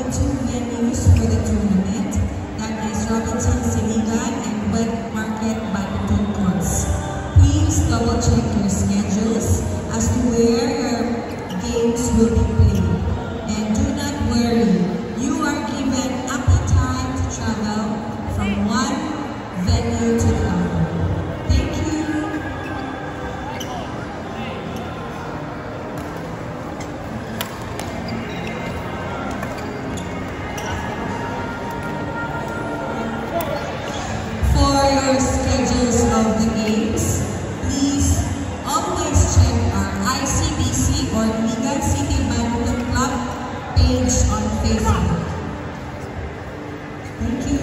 two venues for the tournament, that is Robinson Siligan and Wet Market Badminton Courts. Please double check your schedules as to where your games will be played. And do not worry, you are given ample time to travel from one venue to the other. Thank you. For your schedules of the games, please always check our ICBC or Ligan City Badminton Club page on Facebook. Thank you.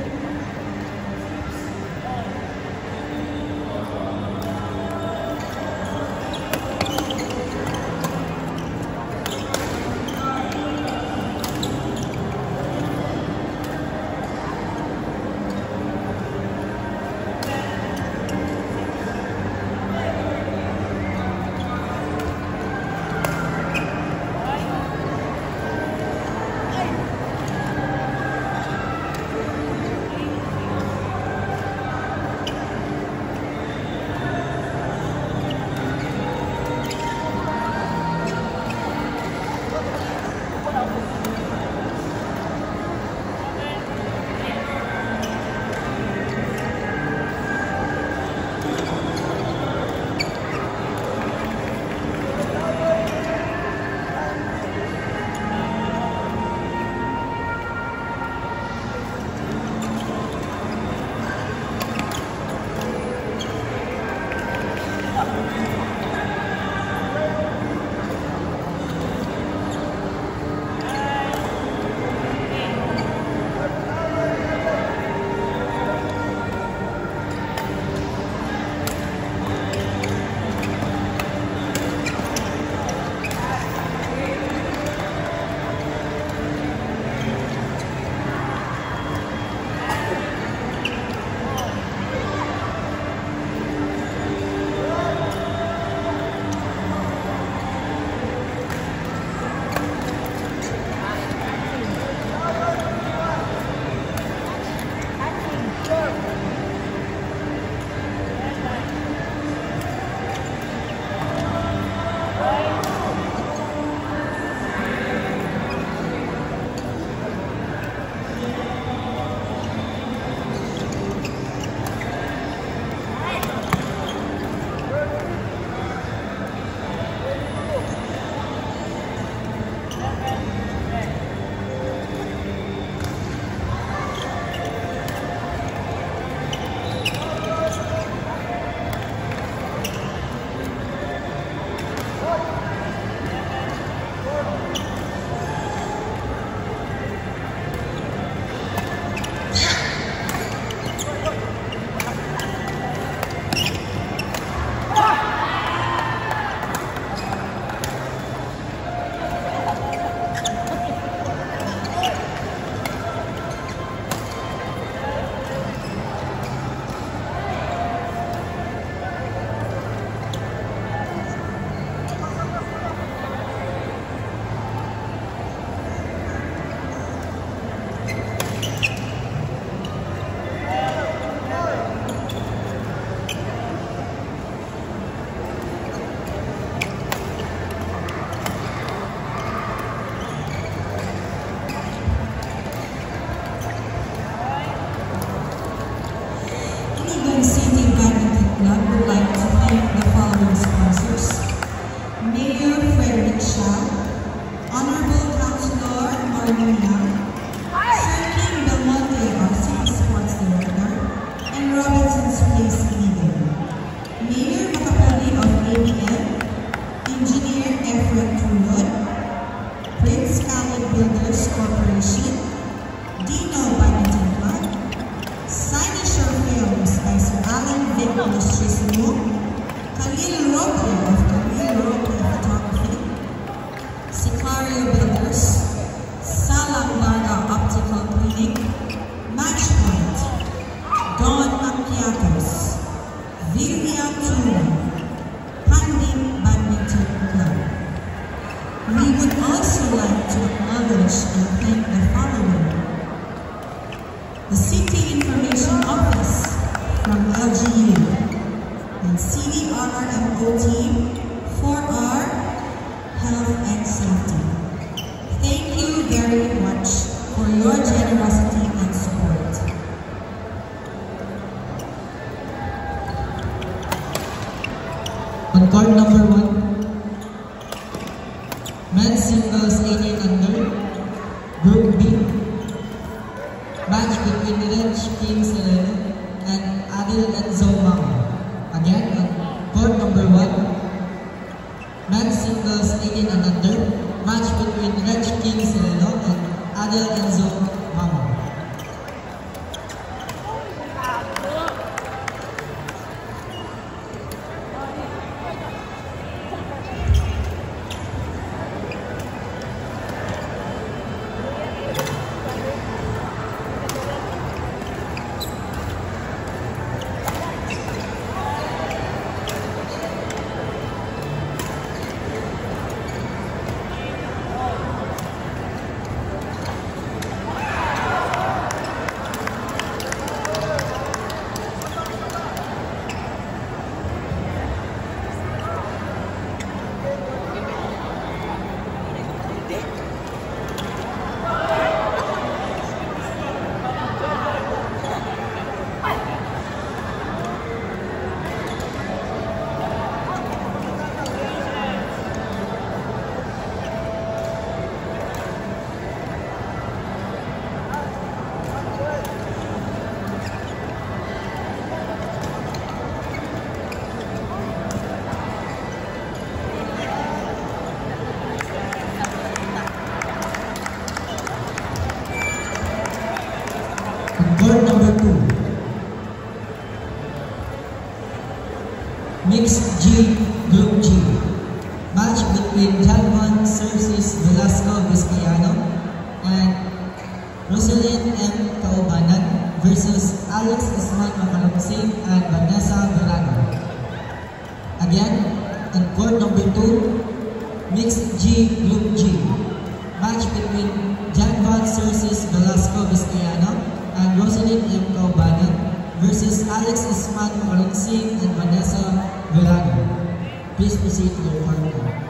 Corporation, Dino Badminton Club, Signature Films by Sir between Reg King Sereno and Adil Enzo Mama. Again, on court number 1, men's singles 18 and under, match between Reg King Sereno and Adil Enzo Mama. Court number 2, Mixed G, Group G, match between Jalvan Cercis Velasco Vizcayano and Rosalyn M. Kaubanan versus Alex Isman Makalungsing and Vanessa Verano. Again, on court number 2, Mixed G, Group G, match between Jalvan Cercis Velasco Vizcayano and Rosalyn M. Kaubanan versus Alex Isman Makalungsing and Vanessa Verano. Please proceed to your partner.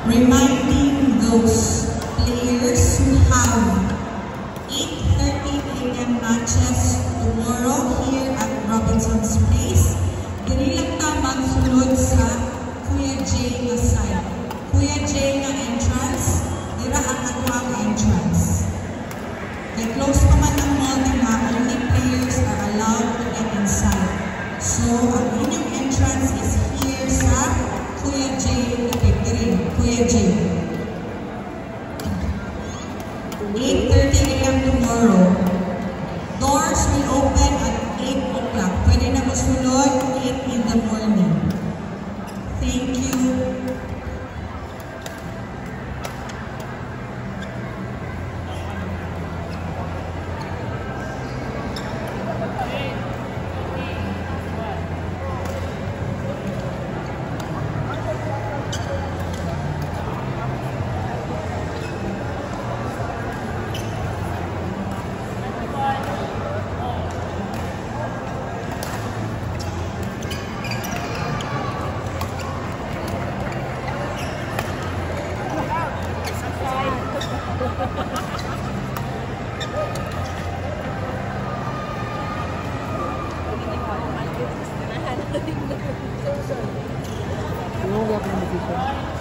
reminding those players who have 8:30 a.m. matches tomorrow here at Robinson's Place. Dili lang ta magsulod sa Kuya J na side. Kuya J na entrance, dira ang atuang entrance. Kay close pa man ang mall na only players are allowed to get inside. So, ang inyong entrance is here sa Kuya J na Pipirin. Kuya J. 8:30 a.m. tomorrow. Doors will open at 8 o'clock. Pwede na masulod 8 in the morning. Thank you. Yung ako ng